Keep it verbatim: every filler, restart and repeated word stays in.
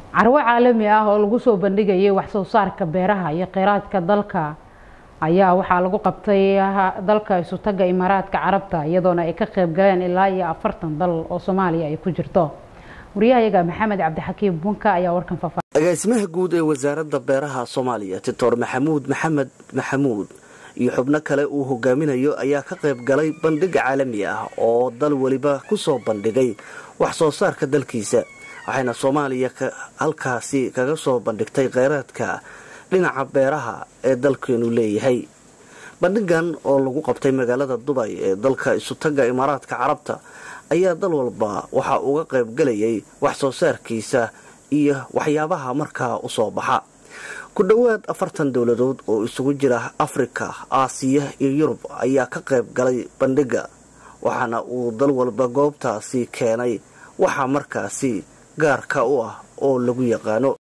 carwo caalami ah oo lagu soo bandhigayay wax soo saarka beeraha iyo kheyraadka dalka ayaa waxaa lagu qabtay dalka isu taga Imaaraadka Carabta iyadoona ay ka qayb galeen ilaa iyo afartan dal oo Soomaaliya ay ku jirto. wariyahayaga Maxamed Cabdixakiim Bunka ayaa warkan faahfaahinaya. agaasimaha guud ee wasaaradda beeraha Soomaaliya Doctor Maxamuud Maxamed Maxamuud iyo xubno kale uu hogaaminayo ayaa ka qayb galay bandhig caalami ah oo dal waliba ku soo bandhigay wax soo saarka dalkiisa, waxayna Soomaaliya halkaasi kaga soo bandhigtay kheyraadka dhinaca beeraha ee dalkeenu leeyahay. bandhigan oo lagu qabtay magaalada Dubai ee dalka isu taga Imaaraadka Carabta ayaa dal walba waxa uu ka qayb galayay wax soo saarkiisa iyo waxyaabaha markaa u soo baxa. ku dhawaad afartan dawladood oo isugu jira Afrika, Aasiya iyo Yurub ayaa ka qayb galay bandhiga, waxaana uu dal walba goobtaasi keenay waxa markaasi gaarka u ah oo lagu yaqaano.